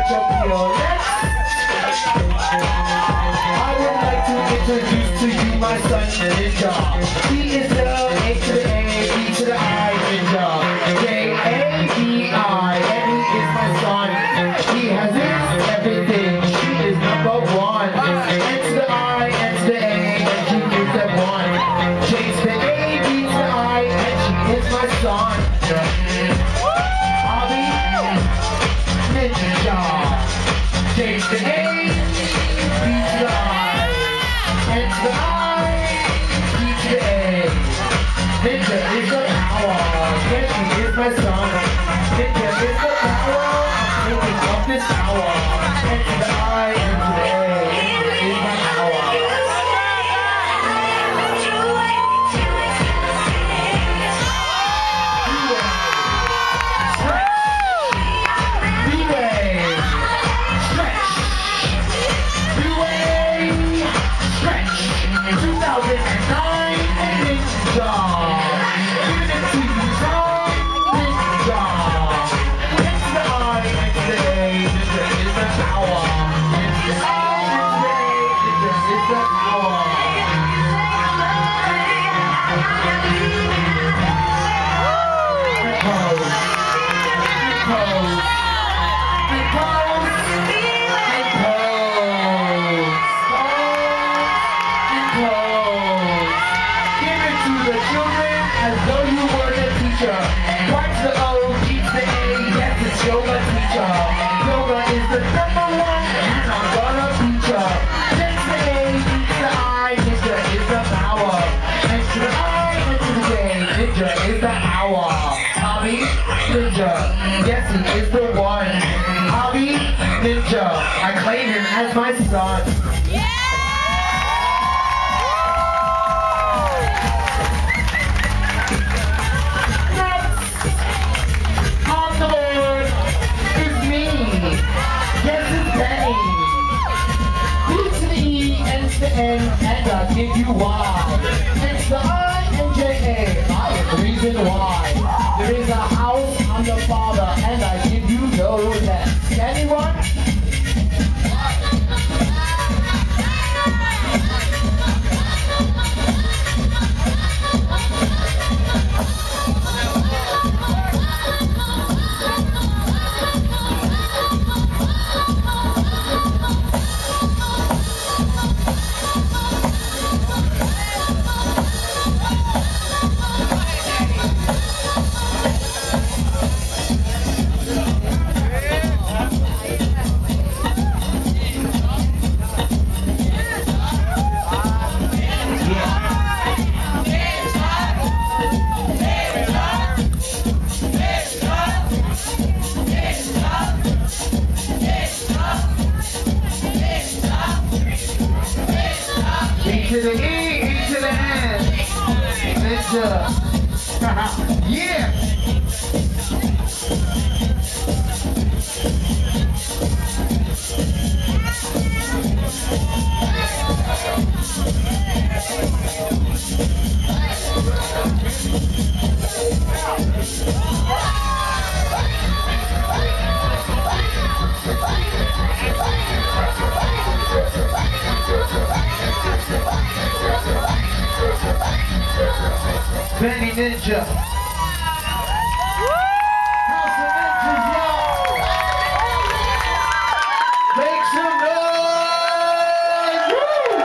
such a fearless. I would like to introduce to you my son Ninja. He is the A to the A, B to the I Ninja. J-A-D-I, and he is my son. He has his everything. She is number one. N to the I, N to the A, and she is that one. J to the A, B to the I, and she is my son. Abby, Ninja. J to the A, B to the I, N to the I, B to the A. Ninja is the power. Yes, she is my son. Ninja is the power. Making up this hour. N to the I, N to the A. Ninja is my power. What's the O, keeps the A, yes, it's yoga teacher. Yoga is the number one, and I'm gonna teach ya. Next to the A, beats the I, Ninja is the power. Next to the I, next to the A, Ninja is the hour. Hobby, Ninja, yes, he is the one. Hobby, Ninja, I claim him as my son. And I give you why. It's the I-N-J-A. I am the reason why. There is a house, I'm the father, and I give you no less. Anyone? To the E, to the N. Ninja. Yeah. Benny Ninja. House of Ninjas, y'all. Make some noise. Woo!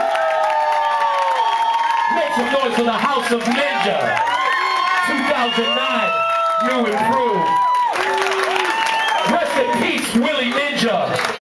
Make some noise for the House of Ninja. 2009, you improved.